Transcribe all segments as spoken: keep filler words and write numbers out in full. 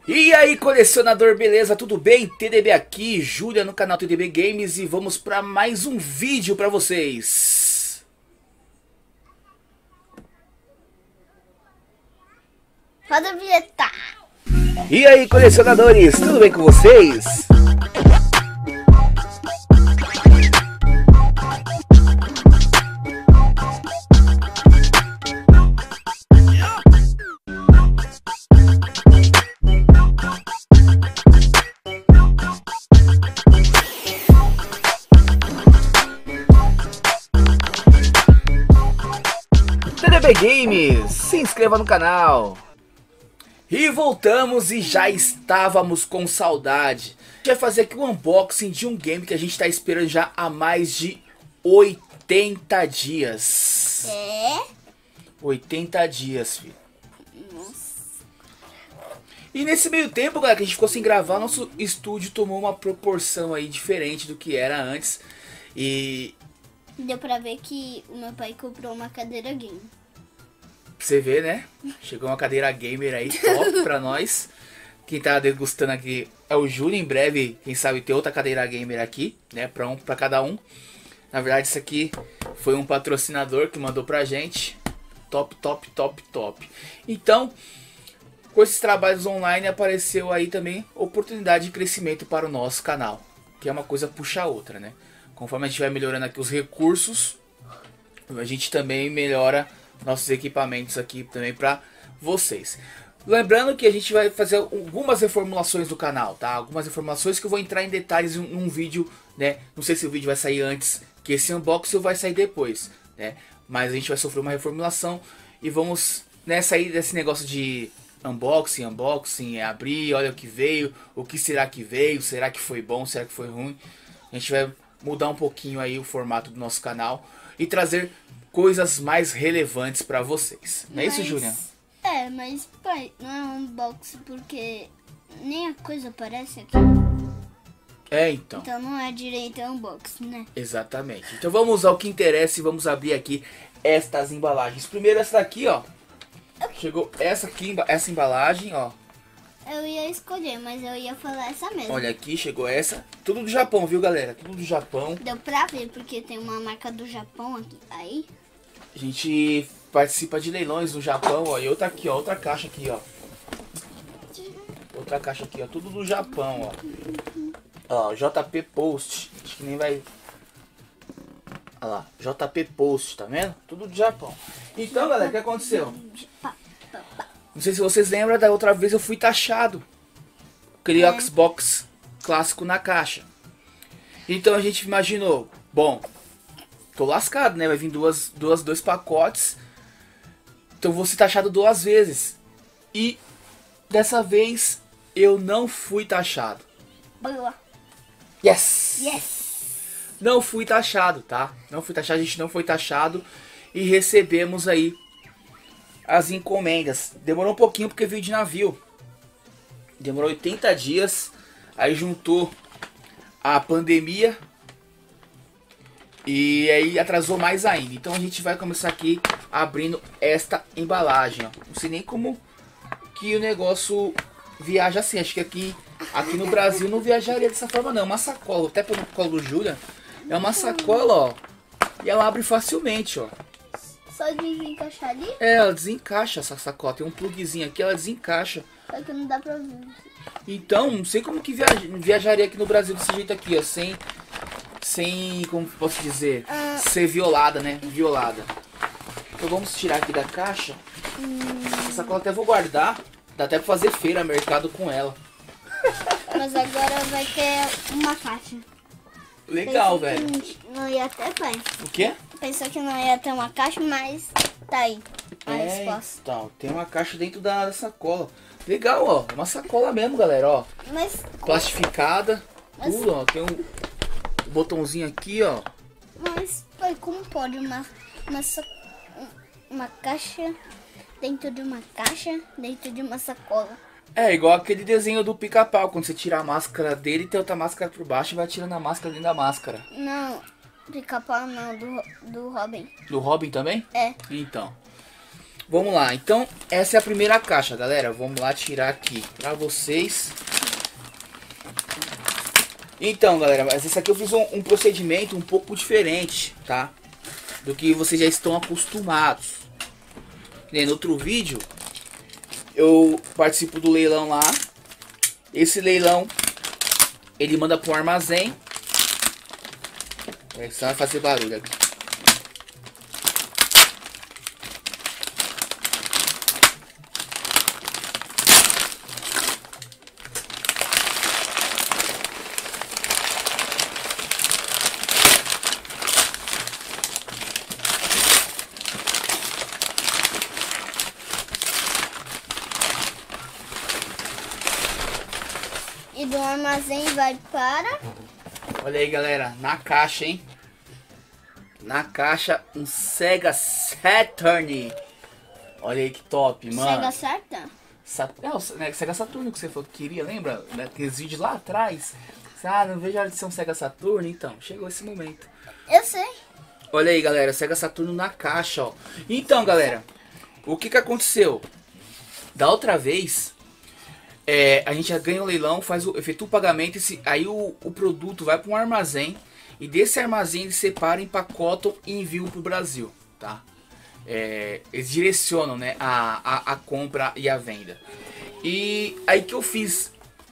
E aí, colecionador, beleza? Tudo bem? T D B aqui, Júlia no canal T D B Games, e vamos para mais um vídeo para vocês. Roda a vinheta. E aí, colecionadores, tudo bem com vocês? T D B Games, se inscreva no canal. E voltamos e já estávamos com saudade. A gente vai fazer aqui um unboxing de um game que a gente está esperando já há mais de oitenta dias. É? oitenta dias, filho. Nossa. E nesse meio tempo, galera, que a gente ficou sem gravar, nosso estúdio tomou uma proporção aí diferente do que era antes. E Deu pra ver que o meu pai comprou uma cadeira game. você vê, né? Chegou uma cadeira gamer aí, top pra nós. Quem tá degustando aqui é o Júlio. Em breve, quem sabe, ter outra cadeira gamer aqui, né? Pra, um, pra cada um. Na verdade, isso aqui foi um patrocinador que mandou pra gente. Top, top, top, top. Então, com esses trabalhos online, apareceu aí também oportunidade de crescimento para o nosso canal. Que é uma coisa puxa a outra, né? Conforme a gente vai melhorando aqui os recursos, a gente também melhora nossos equipamentos aqui também para vocês. Lembrando que a gente vai fazer algumas reformulações do canal, tá? Algumas reformulações que eu vou entrar em detalhes em um vídeo, né? Não sei se o vídeo vai sair antes que esse unboxing ou vai sair depois, né? Mas a gente vai sofrer uma reformulação e vamos, né, sair desse negócio de unboxing, unboxing, é abrir, olha o que veio, o que será que veio, será que foi bom, será que foi ruim. A gente vai mudar um pouquinho aí o formato do nosso canal e trazer coisas mais relevantes para vocês. Não é isso, Júlia? É, mas pai, não é um unboxing porque nem a coisa aparece aqui. É, então. Então não é direito a unboxing, né? Exatamente. Então vamos ao que interessa e vamos abrir aqui estas embalagens. Primeiro essa daqui, ó. Chegou essa aqui, essa embalagem, ó. Eu ia escolher, mas eu ia falar essa mesmo. Olha aqui, chegou essa. Tudo do Japão, viu, galera? Tudo do Japão. Deu pra ver porque tem uma marca do Japão aqui. Aí. A gente participa de leilões no Japão, ó. E outra aqui, ó. Outra caixa aqui, ó. Outra caixa aqui, ó. Tudo do Japão, ó. Ó, J P Post. Acho que nem vai... Olha lá, J P Post, tá vendo? Tudo do Japão. Então, galera, o que aconteceu? Não sei se vocês lembram, da outra vez eu fui taxado. Aquele É. Xbox clássico na caixa. Então a gente imaginou, bom, tô lascado, né? Vai vir duas, duas, dois pacotes. Então vou ser taxado duas vezes. E dessa vez eu não fui taxado. Boa. Yes! Yes! Não fui taxado, tá? Não fui taxado, a gente não foi taxado. E recebemos aí as encomendas. Demorou um pouquinho porque veio de navio. Demorou oitenta dias. Aí juntou a pandemia. E aí atrasou mais ainda. Então a gente vai começar aqui abrindo esta embalagem, ó. Não sei nem como que o negócio viaja assim. Acho que aqui, aqui no Brasil não viajaria dessa forma não. Uma sacola, até pelo colo do Júlia. É uma sacola, ó. E ela abre facilmente, ó. Só de encaixar ali? É, ela desencaixa essa sacola. Tem um plugzinho aqui, ela desencaixa. Só que não dá pra ver. Então, não sei como que viaja, viajaria aqui no Brasil desse jeito aqui, ó. Sem, sem, como posso dizer, Ah. ser violada, né? Violada. Então vamos tirar aqui da caixa. Hum, Essa sacola até vou guardar. Dá até pra fazer feira, mercado com ela. mas agora vai ter uma caixa. Legal, Pensei velho. que não ia ter, pai. O quê? Pensou que não ia ter uma caixa, mas tá aí a É, resposta. então, tem uma caixa dentro da, da sacola. Legal, ó. Uma sacola mesmo, galera, ó. Mas, Plastificada. Mas- Tudo, ó. Tem um botãozinho aqui, ó. mas pai, como pode uma, uma, sa- uma caixa dentro de uma caixa dentro de uma sacola? É, igual aquele desenho do pica-pau, quando você tira a máscara dele, tem outra máscara por baixo e vai tirando a máscara dentro da máscara. Não, pica-pau não, do, do Robin. Do Robin também? É. Então. Vamos lá, então essa é a primeira caixa, galera. Vamos lá tirar aqui pra vocês. Então, galera, mas esse aqui eu fiz um, um procedimento um pouco diferente, tá? Do que vocês já estão acostumados. No outro vídeo, eu participo do leilão lá. Esse leilão, ele manda para um armazém. É, só vai fazer barulho aqui. E do armazém vai para... Olha aí, galera, na caixa, hein? Na caixa, um Sega Saturn. Olha aí que top, mano. Sega certa? Sat... É, o Sega Saturn que você falou que queria, lembra? Naqueles vídeos lá atrás. Ah, não vejo a hora de ser um Sega Saturn. Então, chegou esse momento. Eu sei. Olha aí, galera, Sega Saturno na caixa, ó. Então, galera, o que que aconteceu? Da outra vez... É, a gente já ganha o leilão, faz o, efetua o pagamento, esse, aí o, o produto vai para um armazém e desse armazém eles separam, empacotam e enviam para o Brasil, tá? É, eles direcionam, né, a, a, a compra e a venda. E aí que eu fiz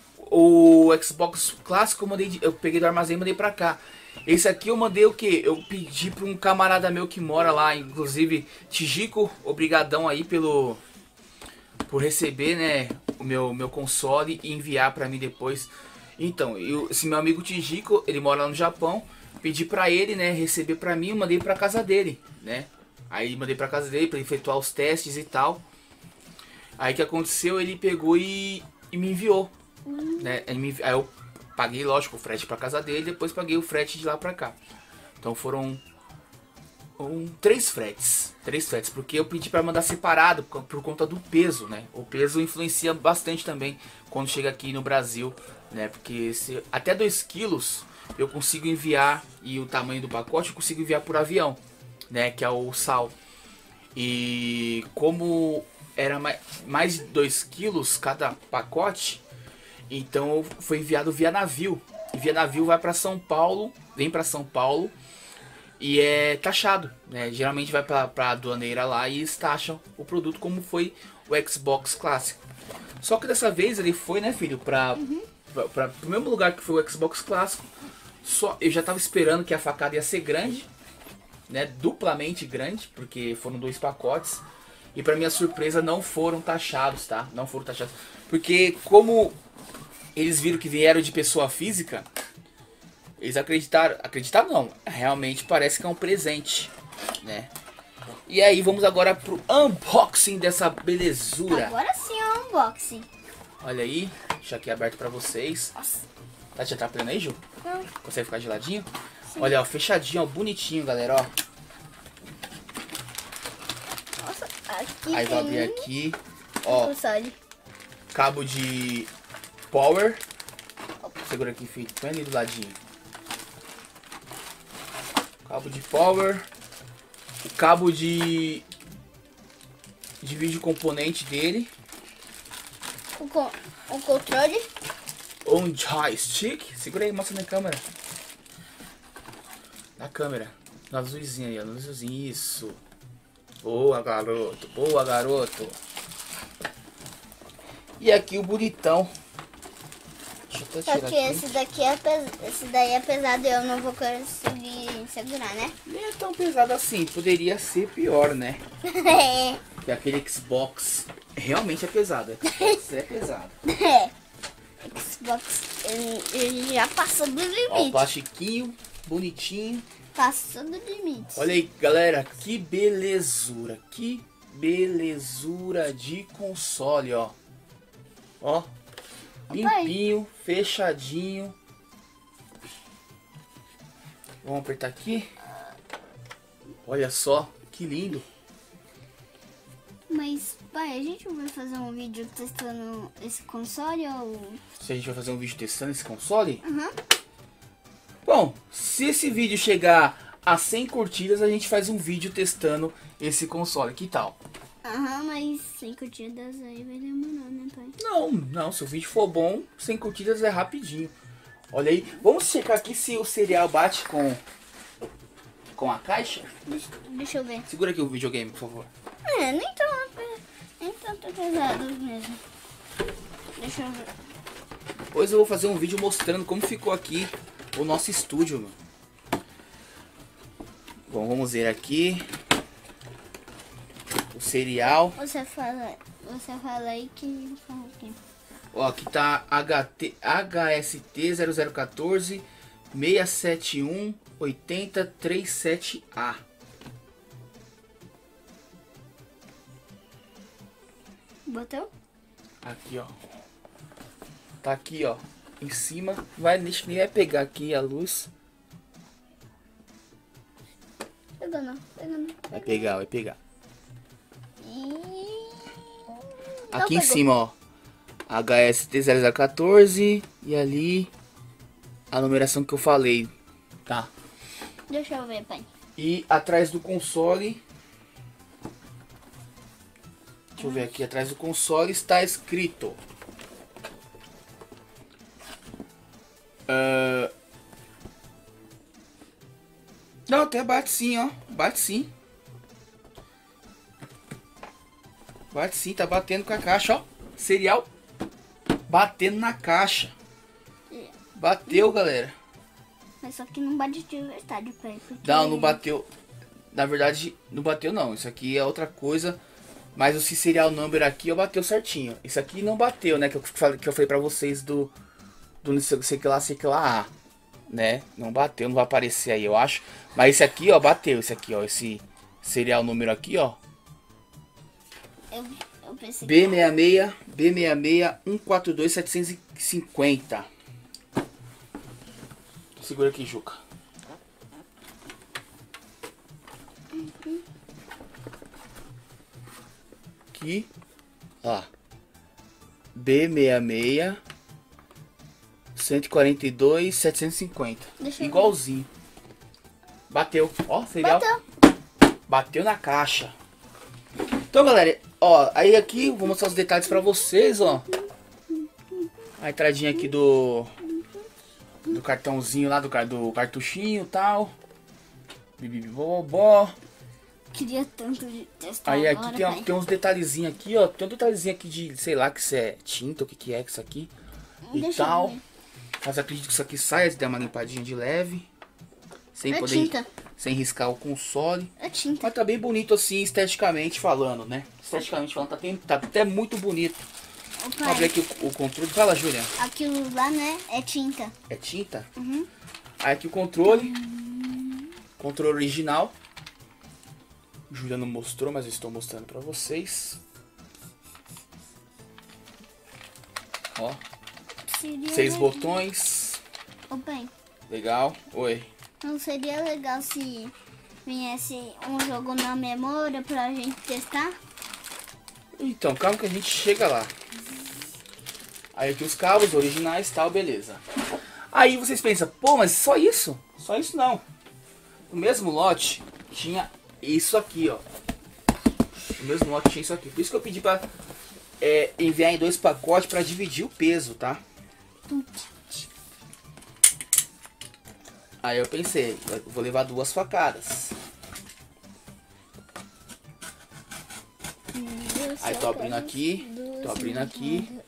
o Xbox clássico, eu, mandei, eu peguei do armazém e mandei para cá. Esse aqui eu mandei o que? Eu pedi para um camarada meu que mora lá, inclusive Tijico, obrigadão aí pelo... por receber, né, o meu, meu console e enviar para mim depois. Então, eu, esse meu amigo Tijico, ele mora lá no Japão, pedi para ele, né, receber para mim, eu mandei para casa dele, né. Aí mandei para casa dele para efetuar os testes e tal. Aí que aconteceu, ele pegou e, e me enviou, uhum. né. Aí, me, aí eu paguei, lógico, o frete para casa dele, depois paguei o frete de lá para cá. Então foram Um, três fretes, três fretes, porque eu pedi para mandar separado por, por conta do peso, né? O peso influencia bastante também quando chega aqui no Brasil, né? Porque se, até dois quilos eu consigo enviar, e o tamanho do pacote eu consigo enviar por avião, né? Que é o sal. E como era mais, mais de dois quilos cada pacote, então foi enviado via navio. E via navio vai para São Paulo, vem para São Paulo. E é taxado, né? Geralmente vai pra, pra aduaneira lá e eles taxam o produto como foi o Xbox clássico. Só que dessa vez ele foi, né, filho, pra, uhum. pra, pra, pro mesmo lugar que foi o Xbox clássico. Só, eu já tava esperando que a facada ia ser grande, né, duplamente grande, porque foram dois pacotes. E pra minha surpresa não foram taxados, tá? Não foram taxados. Porque como eles viram que vieram de pessoa física... Eles acreditaram, acreditaram não, realmente parece que é um presente, né? E aí vamos agora pro unboxing dessa belezura. Agora sim é um unboxing. Olha aí, deixa aqui aberto pra vocês. Nossa. Tá te atrapalhando aí, Ju? Não. Consegue ficar geladinho? Sim. Olha, ó, fechadinho, ó, bonitinho, galera, ó. Nossa, aqui aí tem... vai abrir aqui, ó, console. Cabo de power. Segura aqui, filho, põe ali do ladinho. Cabo de power, o cabo de de vídeo componente dele, o, co o controle, um joystick, segura aí, mostra na câmera, na câmera, na luzinha aí, na luzinha, isso, boa garoto, boa garoto, e aqui o bonitão. Só que esse daqui é pes... esse daí é pesado e eu não vou conseguir segurar, né? Nem é tão pesado assim, poderia ser pior, né? É. Que aquele Xbox realmente é pesado. Xbox é pesado. É. Xbox, ele, ele já passou do limite. Ó, o plastiquinho, bonitinho. Passou do limite. Olha aí, galera, que belezura. Que belezura de console, ó. Ó. Limpinho, fechadinho. Vamos apertar aqui. Olha só, que lindo. Mas, pai, a gente vai fazer um vídeo testando esse console ou... Se a gente vai fazer um vídeo testando esse console? Uhum. Bom, se esse vídeo chegar a cem curtidas, a gente faz um vídeo testando esse console. Que tal? Aham, mas sem curtidas aí vai demorar, né, pai? Não, não, se o vídeo for bom, sem curtidas é rapidinho. Olha aí, vamos checar aqui se o cereal bate com, com a caixa. Deixa, deixa eu ver. Segura aqui o videogame, por favor. É, nem tão, nem tanto pesado mesmo. Deixa eu ver. Depois eu vou fazer um vídeo mostrando como ficou aqui o nosso estúdio, mano. Bom, vamos ver aqui o cereal. Você fala, você fala aí que eu falo aqui. Ó, aqui tá H T, H S T zero zero um quatro seis sete um oito zero três sete A. Botou? Aqui, ó. Tá aqui, ó. Em cima. Vai, nem vai pegar aqui a luz. Pegou não, pegou não. Vai pegar, vai pegar. E... Aqui Não em pegou. cima, ó. H S T zero zero um quatro e ali a numeração que eu falei. Tá. Deixa eu ver, pai. E atrás do console, deixa eu ver aqui, atrás do console está escrito uh... Não, até bate sim, ó. Bate sim. Bate sim, tá batendo com a caixa, ó. Cereal batendo na caixa. Bateu, galera. Mas só que não bate de verdade, pai. Porque... Não, não bateu. Na verdade, não bateu não. Isso aqui é outra coisa. Mas o serial number aqui, eu bateu certinho. Isso aqui não bateu, né? Que eu falei, que eu falei pra vocês do... Do não sei, sei que lá, sei que lá A. Né? Não bateu, não vai aparecer aí, eu acho. Mas esse aqui, ó, bateu. Esse aqui, ó. Esse serial número aqui, ó. Eu, eu pensei B sessenta e seis, B sessenta e seis, um quatro dois, setecentos e cinquenta. Segura aqui, Juca. Aqui, ó. B sessenta e seis, cento e quarenta e dois, setecentos e cinquenta. Deixa eu igualzinho. Bateu. Ó, serial. Bateu. Bateu na caixa. Então, galera, ó, aí aqui vou mostrar os detalhes pra vocês, ó. A entradinha aqui do do cartãozinho lá, do, do cartuchinho e tal. Bibibobó. Queria tanto de testar Aí agora, aqui tem, pai. tem uns detalhezinhos aqui, ó. Tem um detalhezinho aqui de, sei lá, que isso é tinta, o que que é isso aqui. E Deixa eu tal. ver. Mas eu acredito que isso aqui saia, se der uma limpadinha de leve. Sem É poder... tinta. Sem riscar o console. É tinta. Mas tá bem bonito assim, esteticamente falando, né? Esteticamente falando, tá, tem, tá até muito bonito. Ô, Vou abrir pai, aqui o, o controle. Fala, Júlia. aquilo lá, né, é tinta. É tinta? Uhum. Aí aqui o controle. Controle original. Júlia não mostrou, mas eu estou mostrando pra vocês. Ó, Seria seis legal. botões. Ô, pai, Legal. Oi. não seria legal se viesse um jogo na memória pra gente testar? Então, calma que a gente chega lá. Aí aqui os cabos originais, tal, beleza. Aí vocês pensam, pô, mas só isso? Só isso não. No mesmo lote tinha isso aqui, ó. No mesmo lote tinha isso aqui. Por isso que eu pedi pra é, enviar em dois pacotes pra dividir o peso, tá? Aí eu pensei, eu vou levar duas facadas. Aí tô abrindo aqui, tô abrindo aqui.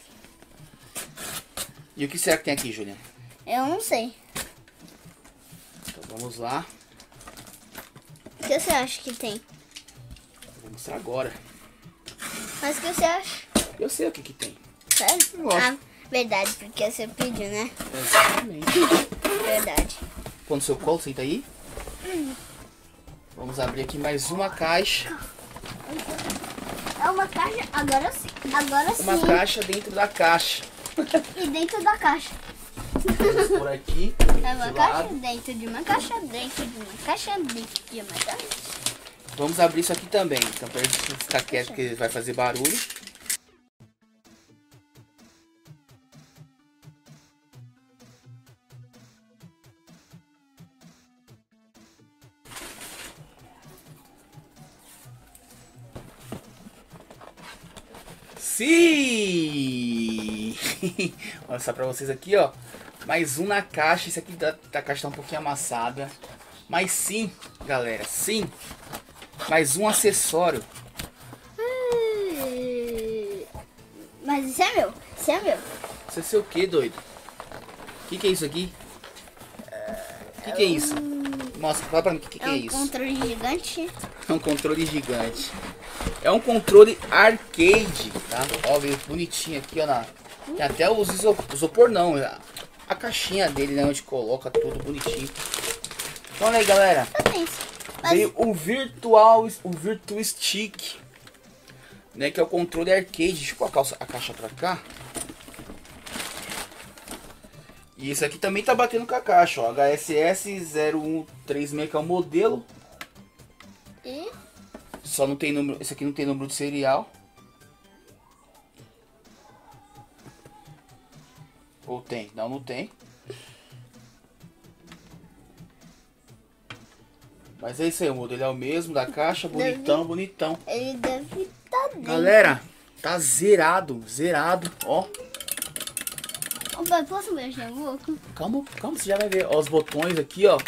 E o que será que tem aqui, Juliana? Eu não sei. Então vamos lá. O que você acha que tem? Vou mostrar agora. Mas o que você acha? Eu sei o que que tem. Sério? Lógico. Ah, verdade, porque você pediu, né? Exatamente. Verdade. Põe no seu colo, senta aí. Vamos abrir aqui mais uma caixa. É uma caixa, agora sim. Agora sim. Uma caixa dentro da caixa. E dentro da caixa. Vamos por aqui. É uma de caixa lado. dentro de uma caixa, dentro de uma caixa, dentro de uma caixa. Vamos abrir isso aqui também. Então, pra gente ficar quieto, porque vai fazer barulho. sim! Vou mostrar pra vocês aqui, ó. Mais um na caixa. Esse aqui da, da caixa tá um pouquinho amassada. Mas sim, galera, sim. Mais um acessório. Mas isso é meu, isso é meu. Isso é seu o que, doido? O que, que é isso aqui? O que, que é isso? Mostra, fala pra mim o que, que É é um isso. controle gigante. É um controle gigante. É um controle arcade, tá? Ó, veio bonitinho aqui, ó. Na... Tem até os isopor, isopor não. A caixinha dele, né? Onde coloca tudo bonitinho. Então, olha aí, galera. Mas... Veio o Virtual, o Virtua Stick, né? Que é o controle arcade. Deixa eu colocar a caixa pra cá. E isso aqui também tá batendo com a caixa, ó. H S S zero um três seis, que é o modelo. E? Só não tem número. Esse aqui não tem número de serial. Ou tem? Não, não tem. Mas é isso aí, o modelo é o mesmo da caixa, bonitão, deve, bonitão. Ele deve estar dentro. Galera, tá zerado, zerado, ó. Ô pai, posso mexer a boca? Calma, calma, você já vai ver. Ó, os botões aqui, ó.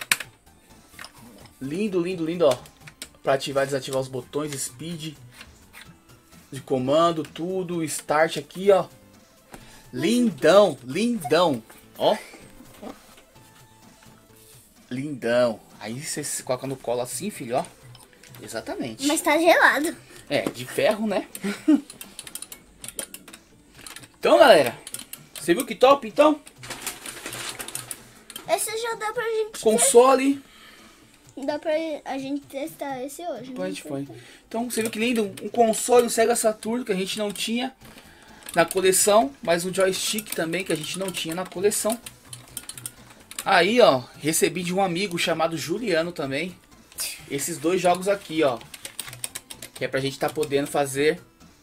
Lindo, lindo, lindo, ó. Pra ativar e desativar os botões, speed de comando, tudo, start aqui, ó. Lindão, lindão, ó. Lindão. Aí você coloca no colo assim, filho, ó. Exatamente. Mas tá gelado. É, de ferro, né? Então, galera, você viu que top, então? Esse já dá pra gente Console. testar. Dá pra a gente testar esse hoje. Pode, foi. Então, você viu que lindo? Um console, um Sega Saturn, que a gente não tinha na coleção. Mas um joystick também, que a gente não tinha na coleção. Aí, ó, recebi de um amigo chamado Juliano também. Esses dois jogos aqui, ó. Que é pra gente tá podendo fazer...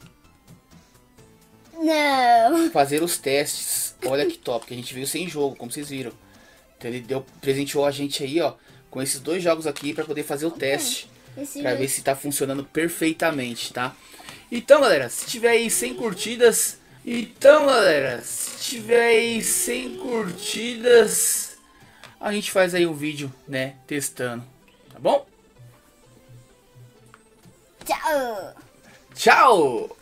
Não. Fazer os testes. Olha que top, que a gente veio sem jogo, como vocês viram. Então ele deu, presenteou a gente aí, ó, com esses dois jogos aqui pra poder fazer o teste. Esse Pra jogo... ver se tá funcionando perfeitamente, tá? Então, galera, se tiver aí cem curtidas... Então, galera, se tiver aí cem curtidas... A gente faz aí um vídeo, né, testando, tá bom? Tchau. Tchau!